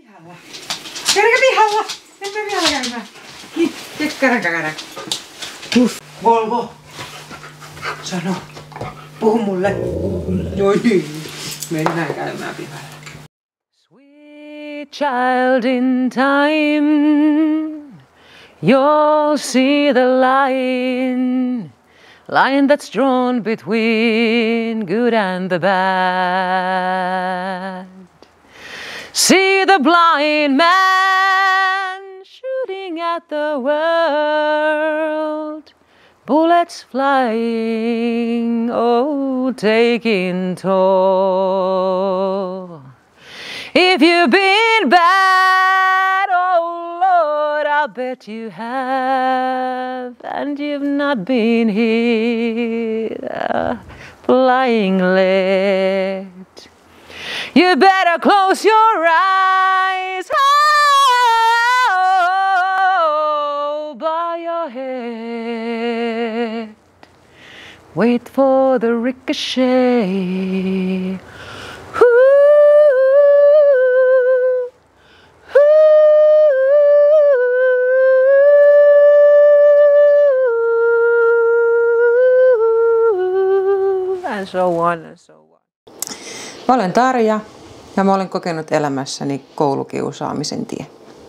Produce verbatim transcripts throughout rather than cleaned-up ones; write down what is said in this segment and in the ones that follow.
Pihalla. Käydäänkö pihalla? Mennään vielä käymään. Niin, käydään, käydään. Tuff, Volvo. Sano. Puhu mulle. No niin. Mennään käymään pihalla. Sweet child in time, you'll see the line, line that's drawn between good and the bad. See the blind man shooting at the world, bullets flying, oh, taking toll. If you've been bad, oh Lord, I'll bet you have, and you've not been hit a flying lead. You better close your eyes, oh, bow your head. Wait for the ricochet. And so on and so on. Mä olen Tarja ja mä olen kokenut elämässäni koulukiusaamisen tie.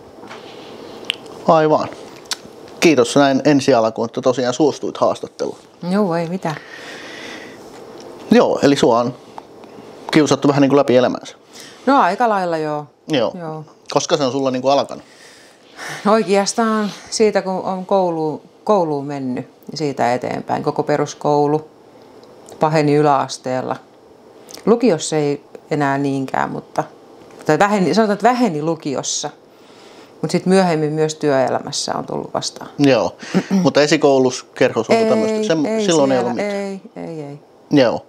Aivan. Kiitos näin ensi alkuun, että tosiaan suostuit haastatteluun. Joo, ei mitään. Joo, eli sua on kiusattu vähän niin kuin läpi elämänsä. No aika lailla joo. Joo. joo. Koska se on sulla niin kuin alkanut? Oikeastaan siitä, kun on koulu, kouluun mennyt ja siitä eteenpäin. Koko peruskoulu paheni yläasteella. Lukiossa ei enää niinkään, mutta tai väheni, sanotaan, että väheni lukiossa. Mutta sitten myöhemmin myös työelämässä on tullut vastaan. Joo, mutta esikoulussa kerhossa onko tämmöistä? Sen, ei silloin siellä, ei ollut mitään? Ei, ei, ei. Joo.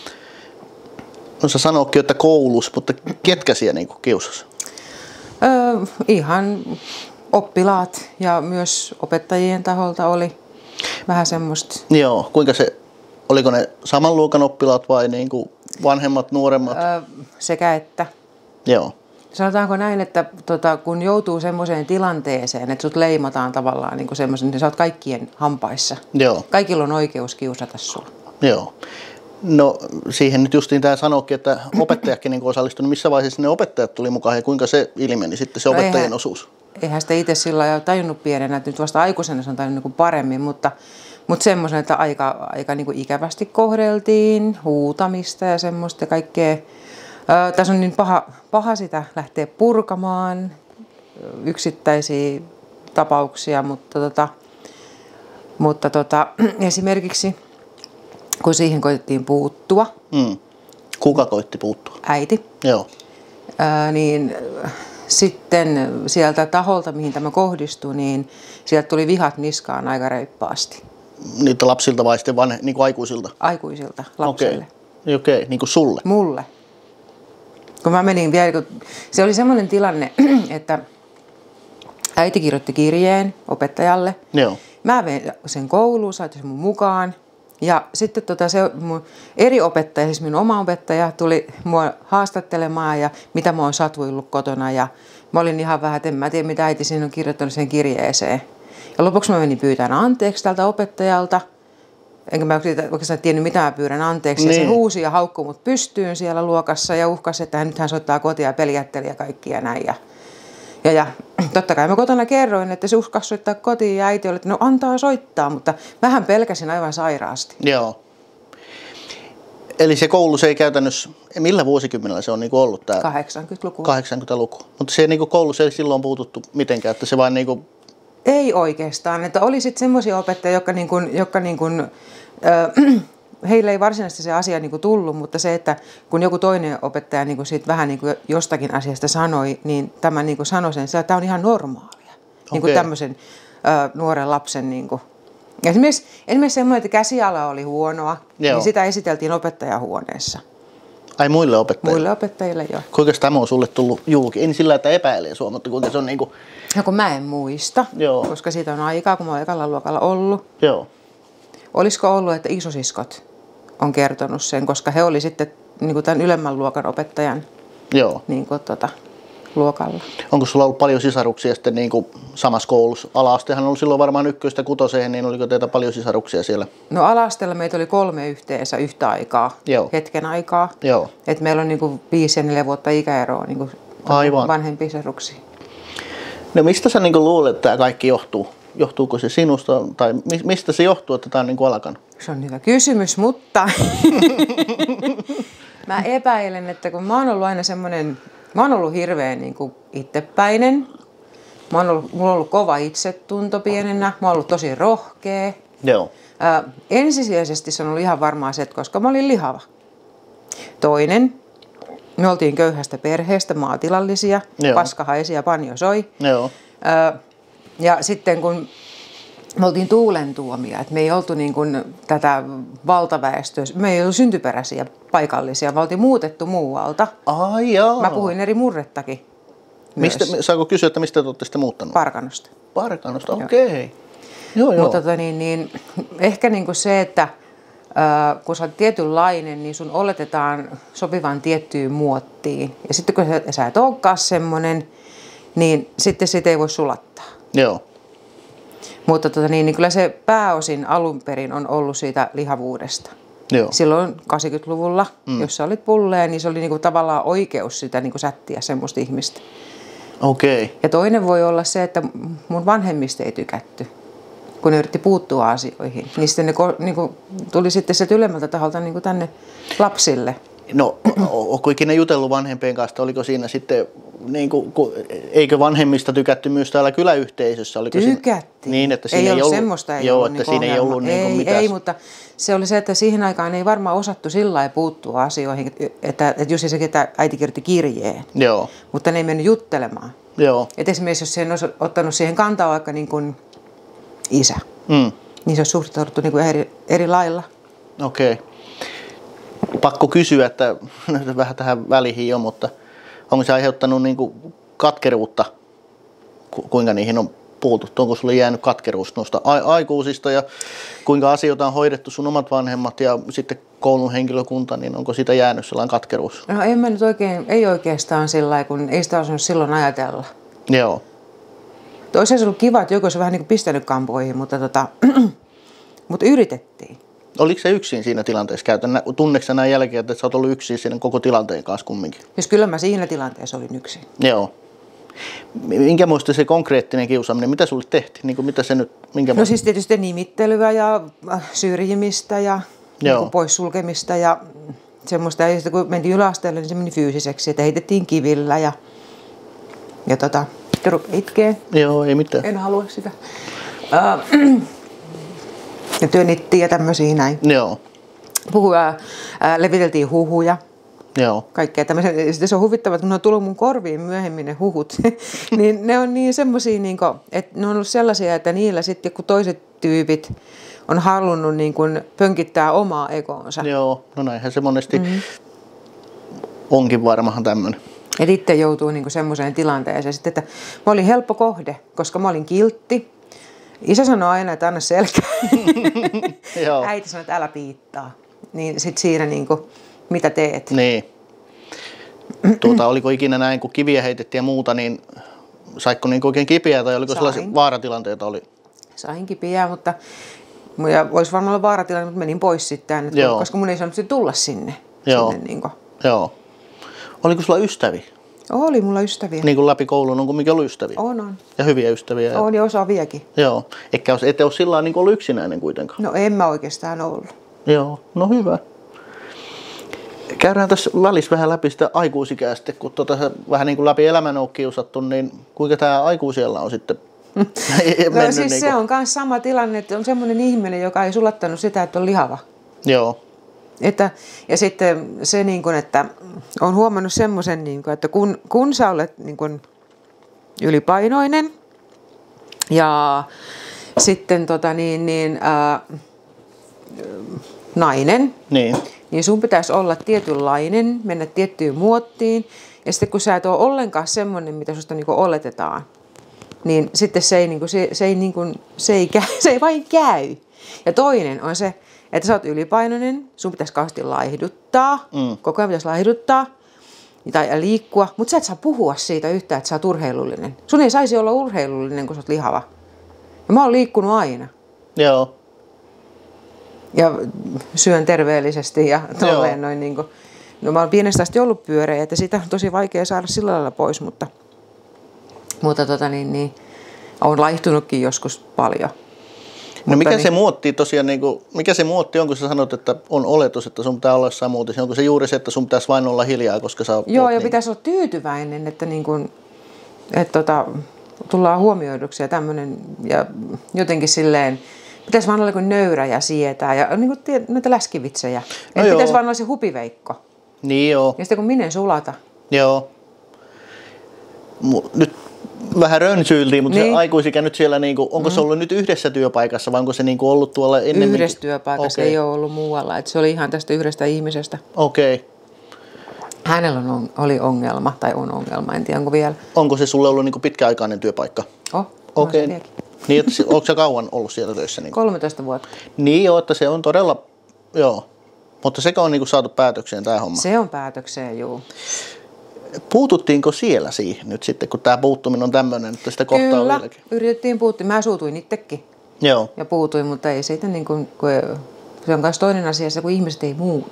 No sä sanoitkin, että koulussa, mutta ketkä siellä niinku kiusasi? Öö, ihan oppilaat ja myös opettajien taholta oli vähän semmoista. Joo, kuinka se, oliko ne saman luokan oppilaat vai niinku vanhemmat, nuoremmat? Öö, sekä että. Joo. Sanotaanko näin, että tota, kun joutuu semmoiseen tilanteeseen, että sut leimataan tavallaan niin kuin semmoisen, niin sä oot kaikkien hampaissa. Joo. Kaikilla on oikeus kiusata sua. Joo. No siihen nyt justiin tämä sanoikin, että opettajakin niin osallistui. No missä vaiheessa ne opettajat tuli mukaan ja kuinka se ilmeni sitten se opettajien no eihän, osuus? Eihän sitä itse sillä lailla tajunnut pienenä, että nyt vasta aikuisena se on tajunnut niin paremmin, mutta, mutta semmoisen, että aika, aika niin kuin ikävästi kohdeltiin, huutamista ja semmoista kaikkea. Öö, tässä on niin paha, paha sitä lähteä purkamaan yksittäisiä tapauksia, mutta, tota, mutta tota, esimerkiksi kun siihen koitettiin puuttua. Mm. Kuka koitti puuttua? Äiti. Joo. Ää, niin sitten sieltä taholta, mihin tämä kohdistui, niin sieltä tuli vihat niskaan aika reippaasti. Niitä lapsilta vai sitten vanhe, niin kuin aikuisilta? Aikuisilta lapsille. Okei, okay. okay. Niin kuin sulle? Mulle. Kun mä menin vielä, kun se oli semmoinen tilanne, että äiti kirjoitti kirjeen opettajalle. Joo. Mä vein sen kouluun, saitin sen mun mukaan. Ja sitten tota, se mun eri opettaja, siis minun oma opettaja, tuli mua haastattelemaan ja mitä mä oon satuillut kotona. Ja mä olin ihan vähän, että en mä tiedä mitä äiti siinä on kirjoittanut sen kirjeeseen. Ja lopuksi mä menin pyytämään anteeksi tältä opettajalta. Enkä mä oikeastaan tiennyt mitä mä pyydän anteeksi. Niin. Ja se huusi ja haukkui mut pystyyn siellä luokassa ja uhkasi, että nyt hän soittaa kotia ja peljätteli ja kaikkia näin. Ja, ja, ja totta kai mä kotona kerroin, että se uhkasi soittaa kotiin ja äiti oli, että no antaa soittaa, mutta vähän pelkäsin aivan sairaasti. Joo. Eli se koulu se ei käytännössä, millä vuosikymmenellä se on niinku ollut tää? kahdeksankymmentäluku. kahdeksankymmentäluku. Mutta se niinku koulussa ei silloin puututtu mitenkään, että se vain niinku... Ei oikeastaan, että oli sitten semmoisia opettajia, jotka, niin kuin, jotka niin kuin, äh, heille ei varsinaisesti se asia niin kuin tullut, mutta se, että kun joku toinen opettaja niin kuin siitä vähän niin kuin jostakin asiasta sanoi, niin tämä niin kuin sanoi sen, että tämä on ihan normaalia. Okay. Niin kuin tämmöisen äh, nuoren lapsen... Niin kuin. Esimerkiksi, esimerkiksi semmoinen, että käsiala oli huonoa, joo, niin sitä esiteltiin opettajahuoneessa. Ai muille opettajille? Muille opettajille, joo. Kuinka tämä on sulle tullut julki? En sillä, että epäilee sua, mutta kuinka se on niinku... No kun mä en muista, joo, koska siitä on aikaa, kun mä oon ekalla luokalla ollut. Joo. Olisiko ollut, että isosiskot on kertonut sen, koska he oli sitten niin kuin tämän ylemmän luokan opettajan, joo, niin kuin, tota, luokalla. Onko sulla ollut paljon sisaruksia sitten niin kuin samassa koulussa? Ala-astehan on ollut silloin varmaan ykköstä kutoseen, niin oliko teitä paljon sisaruksia siellä? No ala-asteella meitä oli kolme yhteensä yhtä aikaa, Joo. hetken aikaa. Joo. Et meillä on niin kuin viisi ja neljä vuotta ikäeroa niin kuin Aivan. vanhempia sisaruksia. No mistä sä niin kuin luulet, että tämä kaikki johtuu? Johtuuko se sinusta tai mistä se johtuu, että tämä on niin kuin alkanut? Se on hyvä kysymys, mutta mä epäilen, että kun mä oon ollut aina semmoinen, mä oon ollut hirveän niin kuin itsepäinen. Mä oon ollut, mulla on ollut kova itsetunto pienenä, mä oon ollut tosi rohkea. Joo. Ää, ensisijaisesti se on ollut ihan varmaan se, että koska mä olin lihava. Toinen, me oltiin köyhästä perheestä, maatilallisia, Joo. paskahaisia, panjo soi. Joo. Ää, ja sitten kun me oltiin tuulentuomia, että me ei oltu niin kuin tätä valtaväestöä, me ei ollut syntyperäisiä paikallisia, me oltiin muutettu muualta. Ai jaa. Mä puhuin eri murrettakin. Mistä, saako kysyä, että mistä te olette sitten muuttanut? Parkanosta. Parkanosta, okei. Okay. Joo, joo. Mutta tota, niin, niin, ehkä niin kuin se, että ää, kun sä olet tietynlainen, niin sun oletetaan sopivan tiettyyn muottiin. Ja sitten kun sä, sä et olekaan semmoinen, niin sitten sitä ei voi sulattaa. Joo. Mutta tota, niin, niin kyllä se pääosin alun perin on ollut siitä lihavuudesta. Joo. Silloin kahdeksankymmentäluvulla, mm. jos sä olit pulleja, niin se oli niin kuin tavallaan oikeus sitä niin kuin sättiä semmoista ihmistä. Okei. Okay. Ja toinen voi olla se, että mun vanhemmista ei tykätty, kun ne yritti puuttua asioihin. Niin sitten ne niin kuin, tuli sitten se ylemmältä taholta niin kuin tänne lapsille. No, onko ikinä jutellut vanhempien kanssa, oliko siinä sitten, niin kuin, eikö vanhemmista tykätty myös täällä kyläyhteisössä? Oliko Tykättiin. Siinä, niin, että siinä ei, ei ollut ollut semmoista. Ei joo, ollut että niin siinä ei ollut niin ei, mitään. ei, mutta se oli se, että siihen aikaan ei varmaan osattu sillä lailla puuttua asioihin, että, että Jussi sekin, että äiti kirjoitti kirjeen, Joo. mutta ne ei mennyt juttelemaan. Joo. Et esimerkiksi jos siihen olisi ottanut siihen kantaa vaikka niin kuin isä, Mm. niin se olisi suhtauduttu niin kuin eri, eri lailla. Okei. Okay. Pakko kysyä, että vähän tähän väliin jo, mutta onko se aiheuttanut niin kuin katkeruutta, kuinka niihin on puututtu? Onko sulle jäänyt katkeruus noista aikuisista ja kuinka asioita on hoidettu sun omat vanhemmat ja sitten koulun henkilökunta, niin onko siitä jäänyt sellainen katkeruus? No en mä nyt oikein, ei oikeastaan sillä lailla, kun ei sitä osannut silloin ajatella. Joo. Olisi ollut kiva, että joku olisi vähän niin kuin pistänyt kampoihin, mutta, tota, mutta yritettiin. Oliko se yksin siinä tilanteessa käytän? Tunneeko sä näin jälkeen, että sä oot ollut yksin siinä koko tilanteen kanssa kumminkin? Siis kyllä mä siinä tilanteessa olin yksin. Joo. Minkä muista se konkreettinen kiusaaminen, mitä sulle tehtiin? Niin kuin mitä se nyt, minkä no siis tietysti nimittelyä ja syrjimistä ja niin poissulkemista ja semmoista. Ja sitten kun mentiin yläasteelle, niin se meni fyysiseksi, että heitettiin kivillä ja, ja tota, itkee. Joo, ei mitään. En halua sitä. Uh, ja työnnittiin ja tämmöisiä näin. Joo. Puhua, ää, leviteltiin huhuja. Joo. Kaikkea tämmöisiä. Sitten se on huvittavaa, että kun ne on tullut mun korviin myöhemmin ne huhut, niin ne on niin semmoisia, niin kuin, että ne on ollut sellaisia, että niillä sitten kun toiset tyypit on halunnut niin kuin pönkittää omaa egoonsa. Joo, no näinhän se monesti mm-hmm. onkin varmahan tämmöinen. Et itse joutuu niin kuin semmoiseen tilanteeseen, sitten, että mä olin helppo kohde, koska mä olin kiltti. Isä sanoi aina, että anna selkää. Äiti sanoi, että älä piittaa. Niin sit siinä niinku, mitä teet? Niin. Tuota, oliko ikinä näin, kun kiviä heitettiin ja muuta, niin saitko niinku oikein kipiä tai oliko Sain. sellaisia vaaratilanteita? Oli? Sain kipiä, mutta ja olisi varmaan ollut vaaratilanne, mutta menin pois sitten, että, koska mun ei saanut tulla sinne. Joo. sinne niinku. Joo. Oliko sulla ystäviä? Oli mulla ystäviä. Niin kuin läpi koulun on kumminkin ollut ystäviä? On, on. Ja hyviä ystäviä? On ja osa vieläkin. Joo. Eikä ette ole sillä niin ollut yksinäinen kuitenkaan? No en mä oikeastaan ollut. Joo, no hyvä. Käydään tässä välissä vähän läpi sitä aikuisikää sitten, kun tuota, vähän niin kuin läpi elämän on kiusattu, niin kuinka tämä aikuisiellä on sitten mennyt? No siis niin kuin... se on myös sama tilanne, että on semmoinen ihminen, joka ei sulattanut sitä, että on lihava. Joo. Että, ja sitten se, niin kuin, että olen huomannut semmoisen, niin kuin, että kun, kun sä olet niin kuin, ylipainoinen ja sitten tota, niin, niin, ää, nainen, niin. niin sun pitäisi olla tietynlainen, mennä tiettyyn muottiin. Ja sitten kun sä et ole ollenkaan semmoinen, mitä susta niin kuin oletetaan, niin sitten se ei, niin kuin, se, se ei, niin kuin, se ei, käy, se ei vain käy. Ja toinen on se, että sä oot ylipainoinen, sun pitäisi kauheasti laihduttaa, mm. koko ajan pitäisi laihduttaa. tai liikkua, mutta sä et saa puhua siitä yhtään, että sä oot urheilullinen. Sun ei saisi olla urheilullinen, kun sä oot lihava. Ja mä oon liikkunut aina. Joo. Ja syön terveellisesti ja tolleen noin niin kuin. No mä oon pienestä asti ollut pyöreä, että sitä on tosi vaikea saada sillä lailla pois, mutta, mutta tota niin, niin, on laihtunutkin joskus paljon. No mutta mikä niin, se muotti tosiaan, niin kuin, mikä se muotti on, kun sä sanot, että on oletus, että sun pitää olla jossain muutissa? Onko se juuri se, että sun pitäisi vain olla hiljaa, koska sä joo, oot ja niin... pitäisi olla tyytyväinen, että, niin kuin, että tota, tullaan huomioiduksi ja tämmöinen, ja jotenkin silleen, pitäisi vaan olla niin nöyrä ja sietää, ja niin kuin noita läskivitsejä. No että pitäisi vaan olla se hupiveikko. Niin joo. Ja sitten kun minne sulata. Joo. Nyt vähän rönsyiltiin, mutta niin. Se aikuisikä nyt siellä, niin kuin, onko mm. se ollut nyt yhdessä työpaikassa vai onko se niin kuin ollut tuolla ennemminkin? Yhdessä työpaikassa, okay. Ei ole ollut muualla. Että se oli ihan tästä yhdestä ihmisestä. Okei. Okay. Hänellä on, oli ongelma, tai on ongelma, en tiedä onko vielä. Onko se sulle ollut niin kuin pitkäaikainen työpaikka? Oh, okei. Okay. Niin, että onko se kauan ollut siellä töissä? Niin kolmetoista vuotta. Niin joo, että se on todella, joo. Mutta sekä on niin kuin saatu päätökseen tämä homma? Se on päätökseen, juu. Puututtiinko siellä siihen nyt sitten, kun tämä puuttuminen on tämmöinen, että sitä kohtaa Kyllä, on vieläkin? yritettiin puuttua. Mä suutuin itsekin. Joo. Ja puutuin, mutta ei siitä niin kuin, kun se on myös toinen asia, se kun ihmiset ei muutu.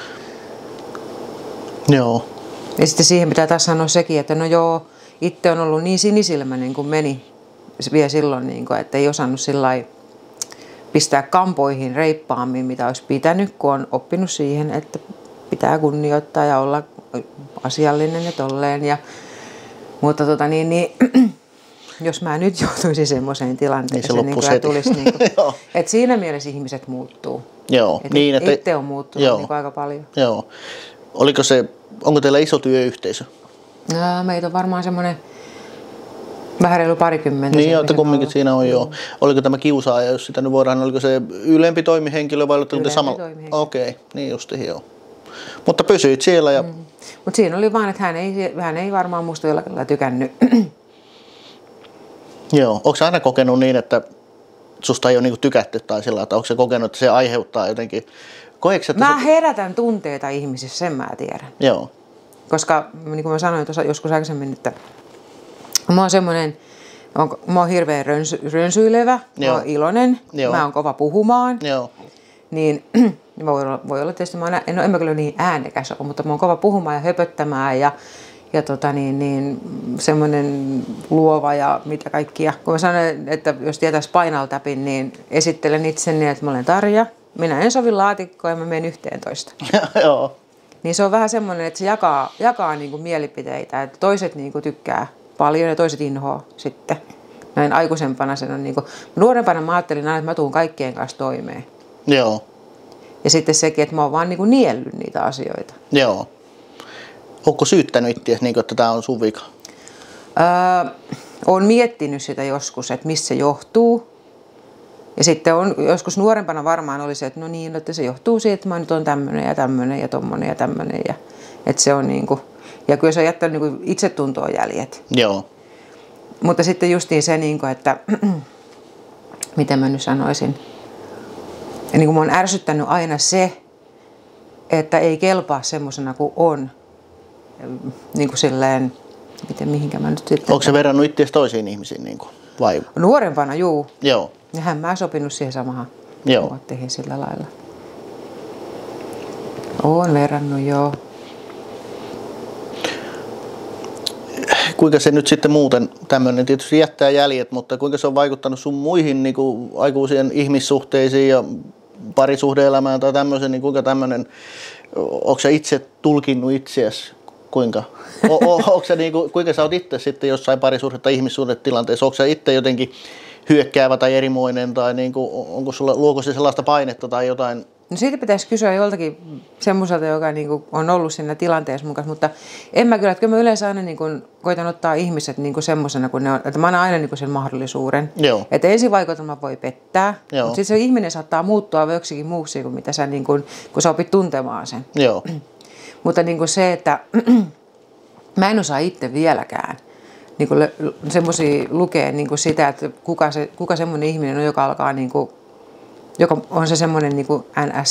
Joo. Ja sitten siihen pitää taas sanoa sekin, että no joo, itse on ollut niin sinisilmäinen kuin meni vielä silloin, niin kuin, että ei osannut sillai pistää kampoihin reippaammin, mitä olisi pitänyt, kun on oppinut siihen, että pitää kunnioittaa ja olla asiallinen ja tolleen. Ja, mutta tota niin, niin jos mä nyt joutuisin semmoiseen tilanteeseen, niin, niin kyllä tulisi, niin kuin, että siinä mielessä ihmiset muuttuu. Joo, et niin, että itse on muuttunut joo, niin kuin aika paljon. Joo. Oliko se, onko teillä iso työyhteisö? No, meitä on varmaan semmoinen vähän reilu parikymmentä. Niin, että kumminkin siinä on, joo. Oliko tämä kiusaaja, jos sitä nyt voidaan, oliko se ylempi toimihenkilö vai oliko te samalla? Okei, okay, niin justi, joo. Mutta pysyit siellä ja... Mm. Mutta siinä oli vaan, että hän ei, hän ei varmaan musta jollakin lailla tykännyt. Joo, onko sä aina kokenut niin, että susta ei ole niinku tykätty tai sillä, että onko se kokenut, että se aiheuttaa jotenkin... Koetko, että mä se... herätän tunteita ihmisissä, sen mä tiedän. Joo. Koska, niin kuin mä sanoin tuossa joskus aikaisemmin, että mä oon semmoinen, mä oon hirveän rönsy, rönsyilevä, mä oon iloinen, Joo. mä oon kova puhumaan. Joo. Niin voi olla, voi olla tietysti, mä oon, no en mä kyllä niin äänekäs ole, mutta mä oon kova puhumaan ja höpöttämään ja, ja tota niin, niin, semmoinen luova ja mitä kaikkia. Kun mä sanoin, että jos tietäisi Spinal Tapin, niin esittelen itseni, että mä olen Tarja. Minä en sovi laatikkoon ja mä menen yhteentoista. Joo. Niin se on vähän semmoinen, että se jakaa, jakaa niinku mielipiteitä, että toiset niinku tykkää paljon ja toiset inhoaa sitten. Näin aikuisempana sen on niinku, nuorempana mä ajattelin aina, että mä tuun kaikkien kanssa toimeen. Joo. Ja sitten sekin, että mä oon vaan niinku niellyt niitä asioita. Joo. Onko syyttänyt itseäsi, niin että tämä on sun vika? Öö, oon miettinyt sitä joskus, että missä se johtuu. Ja sitten on, joskus nuorempana varmaan oli se, että no niin, että se johtuu siitä, että mä nyt on tämmöinen ja tämmöinen ja tommonen ja tämmöinen. Ja, että se on niinku, ja kyllä se on jättänyt niinku itsetuntoa jäljet. Joo. Mutta sitten justiin se, niinku, että miten mä nyt sanoisin. Ja niin kuin mä oon ärsyttänyt aina se, että ei kelpaa semmosena kuin on. Niin kuin silleen, miten mihinkä mä nyt sitten... Onko se verrannut itseäsi toisiin ihmisiin niin kuin, vai? Nuorempana, juu. Joo. Nehän mä sopinut siihen samaan muotteihin sillä lailla. Oon verrannut, joo. Kuinka se nyt sitten muuten tämmöinen tietysti jättää jäljet, mutta kuinka se on vaikuttanut sun muihin niin kuin aikuisien ihmissuhteisiin ja parisuhde-elämään tai tämmöisen, niin kuinka tämmöinen, onko sä itse tulkinnut itseäsi, kuinka? O, o, onko sä niin kuin, kuinka sä oot itse sitten jossain parisuhde- tai ihmissuhdetilanteessa, onko sä itse jotenkin hyökkäävä tai erimoinen tai niin kuin, onko sulla, luoko se sellaista painetta tai jotain? No siitä pitäisi kysyä joltakin semmoiselta, joka niinku on ollut siinä tilanteessa mukaan, mutta en mä kyllä, että kyllä mä yleensä aina niinku koitan ottaa ihmiset niinku semmoisena, kun ne on, että mä annan aina niinku sen mahdollisuuden. Joo. Että ensivaikutelma voi pettää, Joo. mutta sitten se ihminen saattaa muuttua joksikin muuksi kuin mitä sä, niinku, kun sä opit tuntemaan sen. Joo. Mutta niinku se, että mä en osaa itse vieläkään niinku semmoisia lukea niinku sitä, että kuka, se, kuka semmoinen ihminen on, joka alkaa niinku, joka on se semmoinen niin kuin N S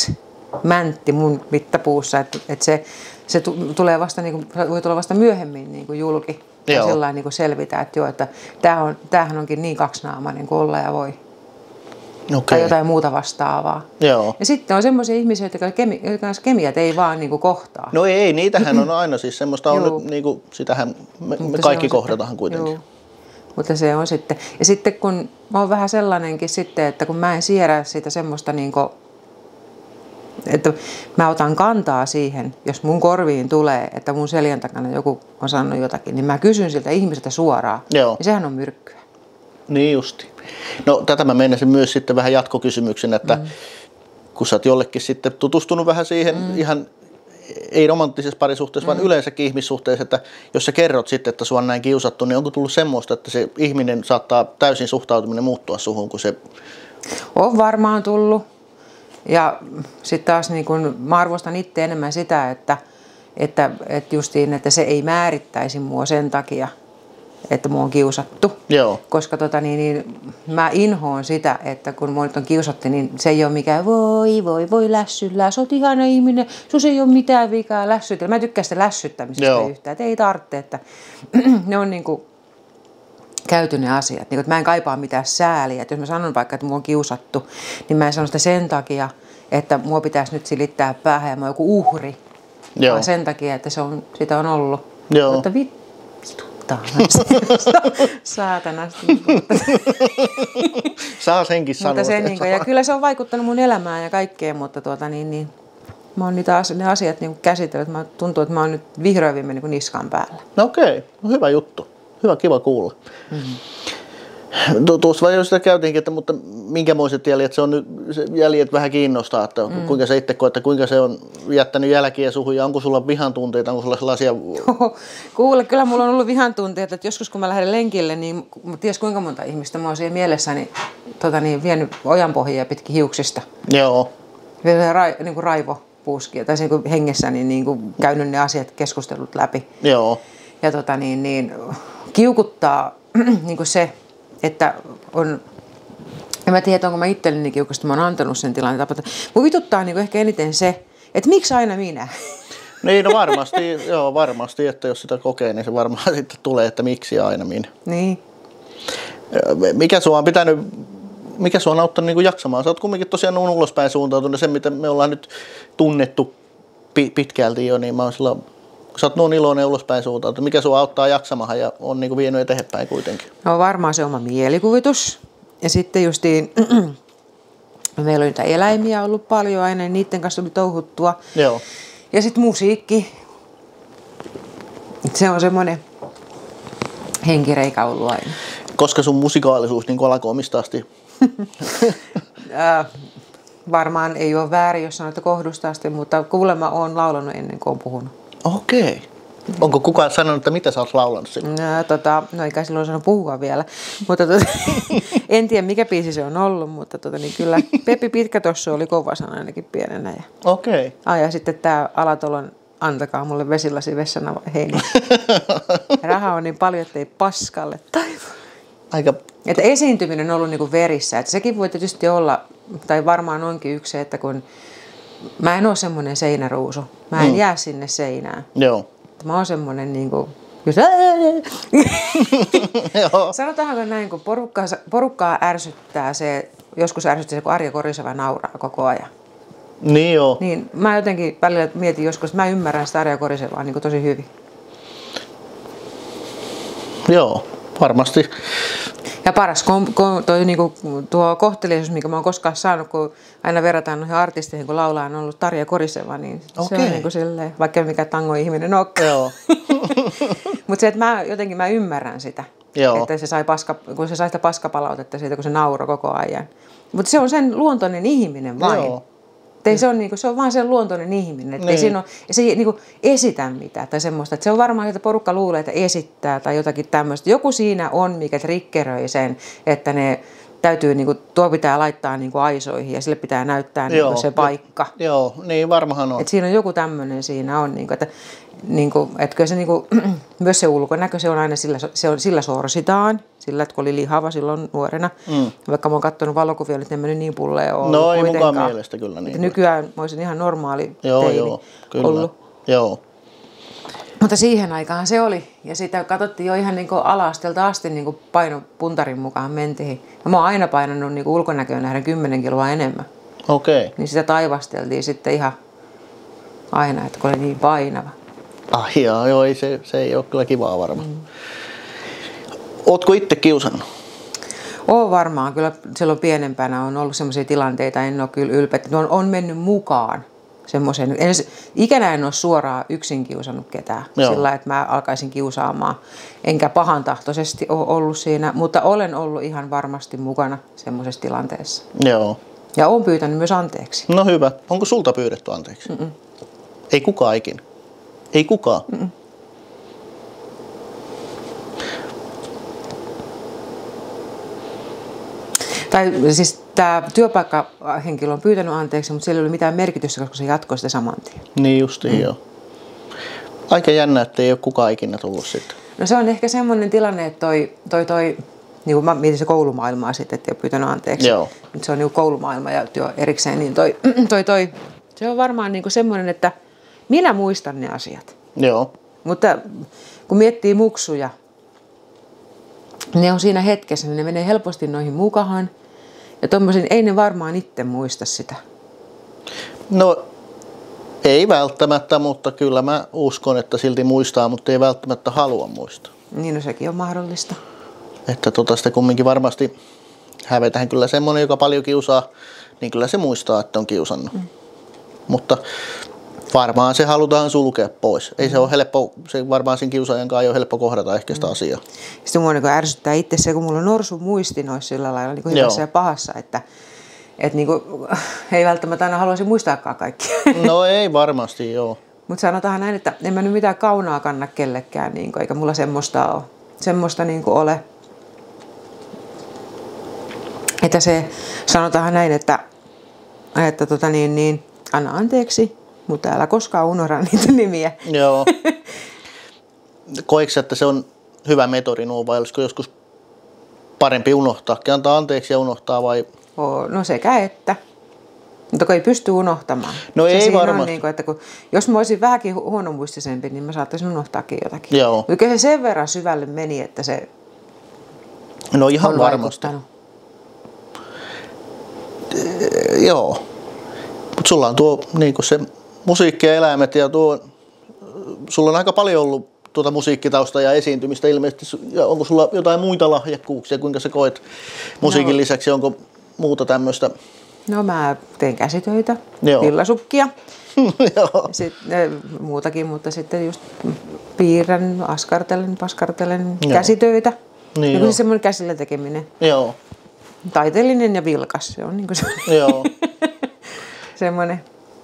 mäntti mun mittapuussa, että, että se, se tulee vasta, niin kuin, voi tulla vasta myöhemmin niin kuin julki. Ja sellainen niin kuin selvitä, että joo, että tämä on, tämähän onkin niin kaksinaamainen kuin olla ja voi. Okay. Tai jotain muuta vastaavaa. Joo. Ja sitten on semmoisia ihmisiä, jotka kemi, kanssa kemiat ei vaan niin kuin kohtaa. No ei, niitähän on aina siis semmoista, on nyt, niin kuin, sitähän me, me kaikki kohdataan sitten, kuitenkin. Joo. Mutta se on sitten, ja sitten kun mä oon vähän sellainenkin sitten, että kun mä en siedä sitä semmoista niin kuin, että mä otan kantaa siihen, jos mun korviin tulee, että mun selän takana joku on sanonut jotakin, niin mä kysyn siltä ihmiseltä suoraan. Joo. Ja sehän on myrkkyä. Niin justi. No tätä mä menisin myös sitten vähän jatkokysymyksen, että mm. kun sä oot jollekin sitten tutustunut vähän siihen mm. ihan ei romanttisessa parisuhteessa, mm. vaan yleensäkin ihmissuhteessa, että jos sä kerrot sitten, että sua on näin kiusattu, niin onko tullut semmoista, että se ihminen saattaa täysin suhtautuminen muuttua suhun, kun se... On varmaan tullut. Ja sitten taas niin kun, mä arvostan itse enemmän sitä, että, että, että justiin, että se ei määrittäisi mua sen takia, että mua on kiusattu. Joo. Koska tota, niin, niin, mä inhoon sitä, että kun mua nyt on kiusattu, niin se ei ole mikään voi, voi, voi lässyllä, sä oot ihana ihminen, sus ei ole mitään vikaa lässytellä. Mä tykkään sitä lässyttämisestä Joo. yhtään, että ei tarvitse, että ne on niin kuin käyty ne asiat. Niin, että mä en kaipaa mitään sääliä. Että jos mä sanon vaikka, että mua on kiusattu, niin mä en sano sitä sen takia, että mua pitäisi nyt silittää päähän ja mä oon joku uhri. Joo. Vaan sen takia, että se on, sitä on ollut. Joo. Mutta vittu. Saatanasti. Saa senkin sanoa. Se, niin kuin, ja kyllä se on vaikuttanut mun elämään ja kaikkeen, mutta tuota, niin, niin, mä oon niitä as- ne asiat niin käsitellyt. Mä tuntuu, että mä oon nyt vihdoin viime niin niskan päällä. No okei, okay. No, hyvä juttu. Hyvä, kiva kuulla. Mm-hmm. Tuossa vaan jo sitä käytiinkin, että mutta minkämoiset jäljet se on nyt, se jäljet vähän kiinnostaa, että mm. kuinka se itse koet, että kuinka se on jättänyt jälkiä suhun ja onko sulla vihan tunteita, onko sulla sellaisia... Kuule, kyllä mulla on ollut vihan tunteita, että joskus kun mä lähden lenkille, niin ties kuinka monta ihmistä mä oon siellä mielessäni tota niin, vienyt ojanpohjia pitkin hiuksista. Joo. Vielä ra, niin kuin raivopuuskia, tai niin kuin hengessäni niin kuin käynyt ne asiat, keskustelut läpi. Joo. Ja tota niin, niin kiukuttaa niin kuin se, että on, en mä tiedä, onko mä itselleni kiukasta, mä oon antanut sen tilanteen tapata. Mun vituttaa niin ehkä eniten se, että miksi aina minä? Niin, no varmasti, joo, varmasti, että jos sitä kokee, niin se varmaan sitten tulee, että miksi aina minä. Niin. Mikä sua on pitänyt, mikä sua on auttanut niin kuin jaksamaan? Sä oot kumminkin tosiaan ulospäin suuntautunut, se mitä me ollaan nyt tunnettu pitkälti jo, niin mä oon silloin... Sä oot noin iloinen ulospäin suuntautunut. Mikä sua auttaa jaksamaan ja on niin kuin vienyt eteenpäin kuitenkin? No varmaan se oma mielikuvitus. Ja sitten justiin, meillä on niitä eläimiä ollut paljon aina, niin niiden kanssa oli touhuttua. Joo. Ja sitten musiikki. Se on semmoinen henkireikä ollut aina. Koska sun musikaalisuus niin alkoi omista asti? äh, varmaan ei ole väärin, jos sanoo, että kohdusta asti, mutta kuulemma olen laulanut ennen kuin olen puhunut. Okei. Onko kukaan sanonut, että mitä sä oot laulanut silloin? No, tota, no eikä silloin sanonut puhua vielä. Mutta tota, en tiedä mikä biisi se on ollut, mutta tota, niin kyllä Peppi Pitkätossu oli kova sana ainakin pienenä. Ja, okei. Ah, ja sitten tämä Alatolon Antakaa mulle vesilasi vessana heini. Raha on niin paljon, ettei paskalle taivu. Aika... Että esiintyminen on ollut niin kuin verissä. Että sekin voi tietysti olla, tai varmaan onkin yksi se, että kun mä en ole semmoinen seinäruusu. Mä en mm. jää sinne seinään. Joo. Mä oon semmoinen niinku... Sanotaanko näin, kun porukkaa, porukkaa ärsyttää se, joskus ärsyttää se, kun Arja Koriseva nauraa koko ajan. Niin joo. Niin mä jotenkin välillä mietin joskus, että mä ymmärrän sitä Arja Korisevaa niin kuin tosi hyvin. Joo, varmasti. Ja paras kom, kom, toi, niinku, tuo kohteliaisuus, mikä mä oon koskaan saanut, kun aina verrataan noihin artisteihin, kun laulaa on ollut Tarja Koriseva, niin okay. Se on niinku silleen, vaikka mikä tango-ihminen olekaan. Joo. Mutta se, että mä jotenkin mä ymmärrän sitä, joo. Että se sai paska, kun se sai sitä paskapalautetta siitä, kun se nauroi koko ajan. Mutta se on sen luontoinen ihminen vain. Joo. Ei se, on niinku, se on vaan sen luontoinen ihminen, että niin. Ei siinä ole, se ei niinku esitä mitään tai semmoista. Että se on varmaan, että porukka luulee, että esittää tai jotakin tämmöistä. Joku siinä on, mikä triggeröi sen, että ne täytyy, niinku, tuo pitää laittaa niinku aisoihin ja sille pitää näyttää niinku se paikka. Joo, niin varmahan on. Että siinä on joku tämmöinen siinä on, niinku, että niin kuin, että kyllä se, niin kuin, myös se ulkonäkö, se on aina sillä, se on, sillä sorsitaan, sillä, että kun oli lihava silloin nuorena. Mm. Vaikka mä oon katsonut valokuvia, niin ne mennyt niin pulleen ollut no ei kuitenkaan. mukaan mielestä kyllä. Niin nykyään mä olisin ihan normaali joo, teini joo, kyllä. ollut. Joo. Mutta siihen aikaan se oli. Ja sitä katsottiin jo ihan niin kuin ala-asteelta asti niin kuin paino puntarin mukaan mentiin. Ja mä oon aina painanut niin kuin ulkonäköön nähden kymmenen kiloa enemmän. Okei. Okay. Niin sitä taivasteltiin sitten ihan aina, että kun oli niin painava. Ai jaa, joo, ei, se, se ei ole kyllä kivaa varmaan. Mm. Ootko itse kiusannut? Oon varmaan. Kyllä silloin pienempänä on ollut sellaisia tilanteita, en ole kyllä ylpeä. On, on mennyt mukaan semmoiseen. Ikänä en ole suoraan yksin kiusannut ketään. Joo. Sillä että mä alkaisin kiusaamaan. Enkä pahantahtoisesti ole ollut siinä, mutta olen ollut ihan varmasti mukana semmoisessa tilanteessa. Joo. Ja olen pyytänyt myös anteeksi. No hyvä. Onko sulta pyydetty anteeksi? Mm-mm. Ei kukaan ikinä. Ei kukaan. Mm-mm. Tai siis tämä työpaikkahenkilö on pyytänyt anteeksi, mutta siellä ei ole mitään merkitystä, koska se jatkoi sitä saman tien. Niin justiin, mm. joo. Aika jännä, että ei ole kukaan ikinä tullut sitten. No se on ehkä semmoinen tilanne, että toi, toi, toi niin kuin mä mietin se koulumaailmaa sitten, että ei ole pyytänyt anteeksi. Joo. Nyt se on niin koulumaailma ja työ erikseen, niin toi, toi, toi, se on varmaan niin kuin semmoinen, että minä muistan ne asiat. Joo. Mutta kun miettii muksuja, ne on siinä hetkessä, niin ne menee helposti noihin mukahan. Ja tommosin, ei ne varmaan itse muista sitä. No ei välttämättä, mutta kyllä mä uskon, että silti muistaa, mutta ei välttämättä halua muistaa. Niin, no sekin on mahdollista. Että tota sitä kumminkin varmasti hävetähän kyllä semmoinen, joka paljon kiusaa, niin kyllä se muistaa, että on kiusannut. Mm. Mutta varmaan se halutaan sulkea pois. Ei mm. se ole helppo, se varmaan sen kiusaajan kanssa ei ole helppo kohdata ehkä sitä mm. asiaa. Sitten mua niin ärsyttää itse se, kun mulla on norsu muisti noissa sillä lailla niin hyvässä ja pahassa, että et niin kuin, ei välttämättä aina haluaisi muistaakaan kaikkia. No ei varmasti, joo. Mutta sanotaan näin, että en mä nyt mitään kaunaa kanna kellekään, niin kuin, eikä mulla semmoista ole. Semmoista niin kuin ole. Että se, sanotaan näin, että, että tota niin, niin, anna anteeksi, mutta älä koskaan unohda niitä nimiä. Joo. Koetko, että se on hyvä metodi nuo, vai olisiko joskus parempi unohtaa, antaa anteeksi ja unohtaa vai? No sekä että. Mutta kun ei pysty unohtamaan. No se ei varmasti. Niin kuin, että kun, jos mä olisin vähänkin huonomuistisempi, niin mä saattaisin unohtaakin jotakin. Joo. Mutta se sen verran syvälle meni, että se no ihan on varmasti. E- joo. Mutta sulla on tuo niin se musiikki ja eläimet ja tuo, sulla on aika paljon ollut tuota musiikkitausta ja esiintymistä ilmeisesti. Ja onko sulla jotain muita lahjakkuuksia, kuinka sä koet musiikin no. lisäksi, onko muuta tämmöistä? No mä teen käsitöitä, villasukkia, sitten, muutakin, mutta sitten just piirrän, askartelen, paskartelen Joo. käsitöitä. Niin niin siis semmoinen käsillä tekeminen. Joo. Taiteellinen ja vilkas, se on niin kuin semmoinen. Joo. semmoinen.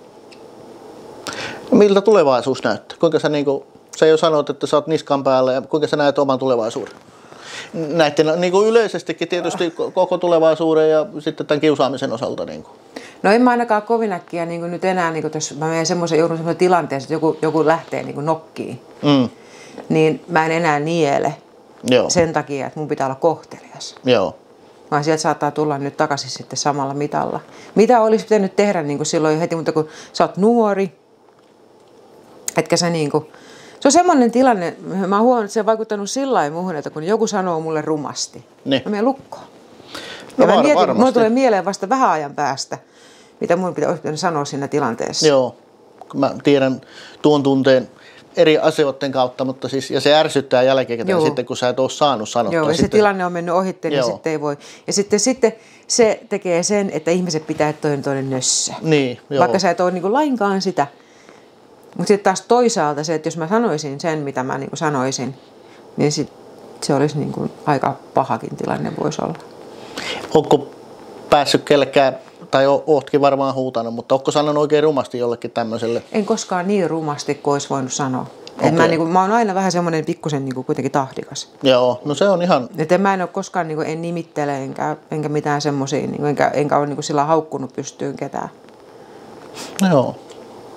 Miltä tulevaisuus näyttää? Kuinka sä, niin kuin, sä jo sanoit, että sä oot niskan päällä ja kuinka sä näet oman tulevaisuuden? Näiden niin kuin yleisestikin tietysti koko tulevaisuuden ja sitten tämän kiusaamisen osalta. Niin kuin. No en mä ainakaan kovin äkkiä niin kuin nyt enää, niin kuin jos mä menen semmoisen, joudun semmoisen tilanteeseen, että joku, joku lähtee niin kuin nokkiin, mm. niin mä en enää niele Joo. sen takia, että mun pitää olla kohtelias. Joo. Vaan sieltä saattaa tulla nyt takaisin sitten samalla mitalla. Mitä olisi pitänyt tehdä niin kuin silloin heti, mutta kun sä oot nuori, etkä sä niin kuin, se on semmoinen tilanne, mä oon huomannut, että se on vaikuttanut sillä lailla muuhun, että kun joku sanoo mulle rumasti, niin. mä menen lukkoon. No, ja mä mietin, mulla tulee mieleen vasta vähän ajan päästä, mitä mun pitää olisi sanoa siinä tilanteessa. Joo, mä tiedän tuon tunteen eri asioiden kautta, mutta siis, ja se ärsyttää jälkikäteen sitten, kun sä et ole saanut sanottua. Joo, ja sitten. Se tilanne on mennyt ohitte, niin sitten ei voi. Ja sitten, sitten se tekee sen, että ihmiset pitää toinen toinen nössö. Niin, joo. Vaikka sä et ole niin kuin lainkaan sitä. Mutta sitten taas toisaalta se, että jos mä sanoisin sen, mitä mä niin kuin sanoisin, niin sit se olisi niin kuin aika pahakin tilanne voisi olla. Onko päässyt kellekään, tai ootkin varmaan huutanut, mutta onko sanonut oikein rumasti jollekin tämmöiselle? En koskaan niin rumasti kuin olisi voinut sanoa. Okay. Mä, niin kuin, mä oon aina vähän semmoinen pikkusen niin kuin kuitenkin tahdikas. Joo, no se on ihan... Että mä en ole koskaan, niin kuin, en nimittele enkä, enkä mitään semmoisia, niin kuin, enkä, enkä ole niin kuin sillä haukkunut pystyyn ketään. Joo.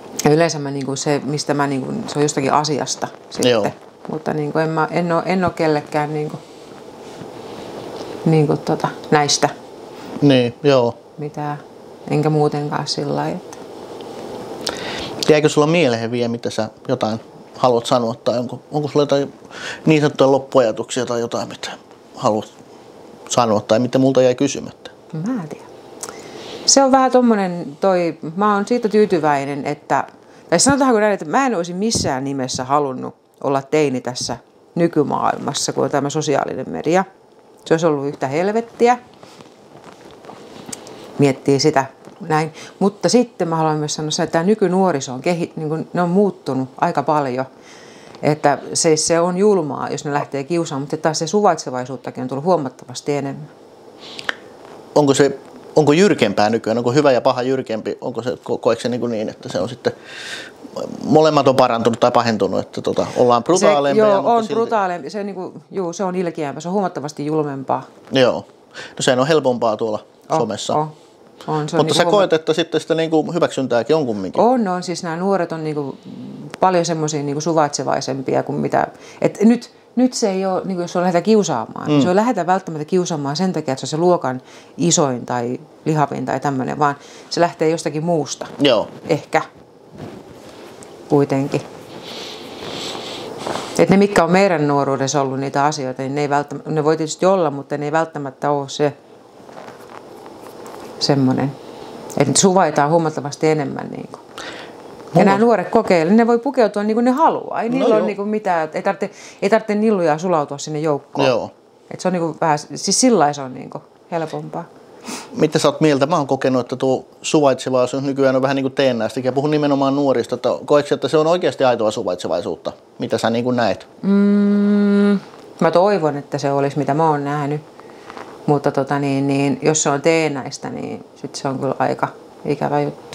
Ja yleensä mä, niin kuin se, mistä mä, niin kuin, se on jostakin asiasta sitten. Joo. Mutta niin kuin en, mä, en, ole, en ole kellekään niin kuin, niin kuin tota, näistä Niin, joo. mitään, enkä muutenkaan sillä lailla. Että... Jäikö sulla mieleen vielä, mitä sä jotain haluat sanoa, tai onko, onko sulla jotain niin sanottuja loppuajatuksia tai jotain, mitä haluat sanoa, tai mitä multa jäi kysymättä? Mä en tiedä. Se on vähän tommonen toi, mä oon siitä tyytyväinen, että, tai sanotaanko näin, että mä en olisi missään nimessä halunnut olla teini tässä nykymaailmassa, kun on tämä sosiaalinen media. Se olisi ollut yhtä helvettiä. Miettii sitä näin. Mutta sitten mä haluan myös sanoa, että tämä nykynuoriso on, kehi, niin kuin, ne on muuttunut aika paljon. Että se, se on julmaa, jos ne lähtee kiusaamaan, mutta taas se suvaitsevaisuuttakin on tullut huomattavasti enemmän. Onko se onko jyrkempää nykyään? Onko hyvä ja paha jyrkempi? Onko se, koeksi se niin, niin, että se on sitten molemmat on parantunut tai pahentunut, että tota, ollaan brutaalempia? Joo, mutta on silti... brutaalempi. Se, niin kuin, juu, se on ilkeämpää, se on huomattavasti julmempaa. Joo. No sehän on helpompaa tuolla oh, somessa. Oh. On, se mutta on sä niin koet, että sitten sitä niin kuin hyväksyntääkin on kumminkin? On, on. Siis nämä nuoret on niin kuin paljon semmoisia niin kuin suvaitsevaisempia kuin mitä... Et nyt, nyt se ei ole, niin kuin jos on lähdetään kiusaamaan, mm. se on lähdetään välttämättä kiusaamaan sen takia, että se on se luokan isoin tai lihavin tai tämmöinen, vaan se lähtee jostakin muusta. Joo. Ehkä. Kuitenkin. Että ne, mitkä on meidän nuoruudessa ollut niitä asioita, niin ne, ei välttämättä, ne voi tietysti olla, mutta ne ei välttämättä ole se semmoinen. Että suvaitaan huomattavasti enemmän. Niin kuin. Ja nämä nuoret kokeilevat, ne voi pukeutua niin kuin ne haluaa. Ei niillä no ole niin kuin mitään, ei tarvitse, ei tarvitse nilluja sulautua sinne joukkoon. Joo. Että se on niin kuin vähän, siis sillä lailla se on niin kuin helpompaa. Mitä sä oot mieltä? Mä oon kokenut, että tuo suvaitsevaisuus nykyään on vähän niin kuin teennäistä. Ja puhun nimenomaan nuorista. Että koetko, että se on oikeasti aitoa suvaitsevaisuutta? Mitä sä niin kuin näet? Mm, mä toivon, että se olisi mitä mä oon nähnyt. Mutta tota niin, niin, jos se on teennäistä, niin sit se on kyllä aika ikävä juttu.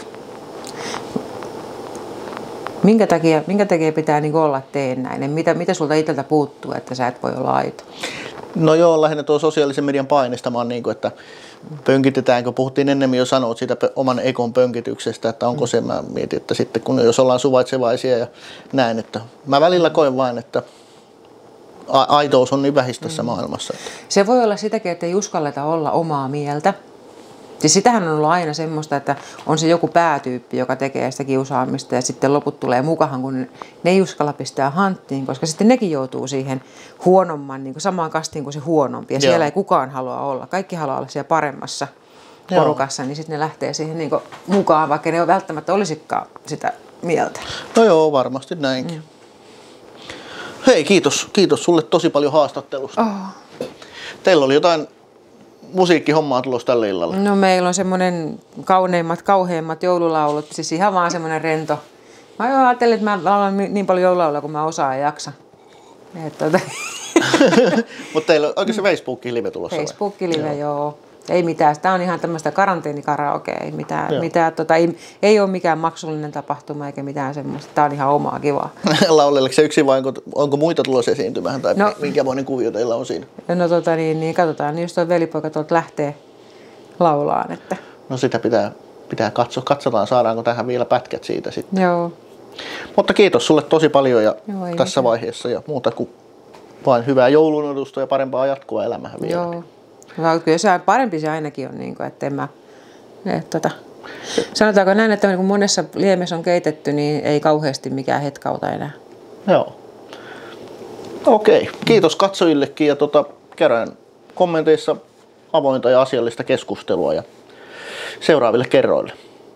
Minkä takia, minkä takia pitää niin olla teennäinen? Mitä, mitä sulta itseltä puuttuu, että sä et voi olla aito? No joo, lähinnä tuo sosiaalisen median painistamaan, niin kuin, että pönkitetäänkö, puhuttiin ennemmin jo sanoa siitä oman ekon pönkityksestä, että onko se, mä mietin, että sitten kun jos ollaan suvaitsevaisia ja näin, että mä välillä koen vain, että aitous on niin vähistä tässä mm. maailmassa. Se voi olla sitäkin, että ei uskalleta olla omaa mieltä. Siis sitähän on ollut aina semmoista, että on se joku päätyyppi, joka tekee sitä kiusaamista ja sitten loput tulee mukahan, kun ne ei uskalla pistää hanttiin, koska sitten nekin joutuu siihen huonomman, niin kuin samaan kastiin kuin se huonompi. Ja Joo. siellä ei kukaan halua olla. Kaikki haluaa olla siellä paremmassa Joo. porukassa, niin sitten ne lähtee siihen niin kuin mukaan, vaikka ne ei välttämättä olisikaan sitä mieltä. No joo, varmasti näinkin. Mm. Hei, kiitos. Kiitos sulle tosi paljon haastattelusta. Oh. Teillä oli jotain musiikkihommaa tulossa tälle illalle? No meillä on semmoinen kauneimmat, kauheimmat joululaulut. Siis ihan vaan semmoinen rento. Mä ajattelin, että mä laulan niin paljon joululauluja, kun mä osaan ja jaksa. Tuota. Mutta teillä on oikein se Facebook-live tulossa? Facebook-live, joo. joo. Ei mitään. Tämä on ihan tämmöistä karanteenikaraoke. Ei, mitään, mitään, tota, ei, ei ole mikään maksullinen tapahtuma eikä mitään semmoista. Tämä on ihan omaa kivaa. Lauleleeko se yksin vai onko, onko muita tulossa esiintymään? Tai no, minkämoinen kuvio teillä on siinä? No tota niin, niin katsotaan. Niin jos tuo velipoika tuolta lähtee laulaan. Että. No sitä pitää, pitää katsoa. Katsotaan saadaanko tähän vielä pätkät siitä sitten. Joo. Mutta kiitos sulle tosi paljon ja Joo, tässä mitään. Vaiheessa ja muuta kuin vain hyvää joulunotusta ja parempaa jatkoa elämään vielä. Joo. No, kyllä se parempi se ainakin on, niin kuin, että en mä, et, tota, sanotaanko näin, että kun monessa liemessä on keitetty, niin ei kauheasti mikään hetkauta enää. Joo. Okei, kiitos katsojillekin ja tota, käydään kommenteissa avointa ja asiallista keskustelua ja seuraaville kerroille.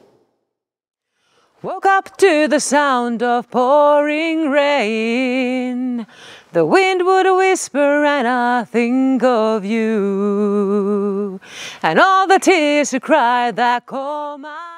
Woke up to the sound of pouring rain. The wind would whisper and I think of you. And all the tears you cried that call my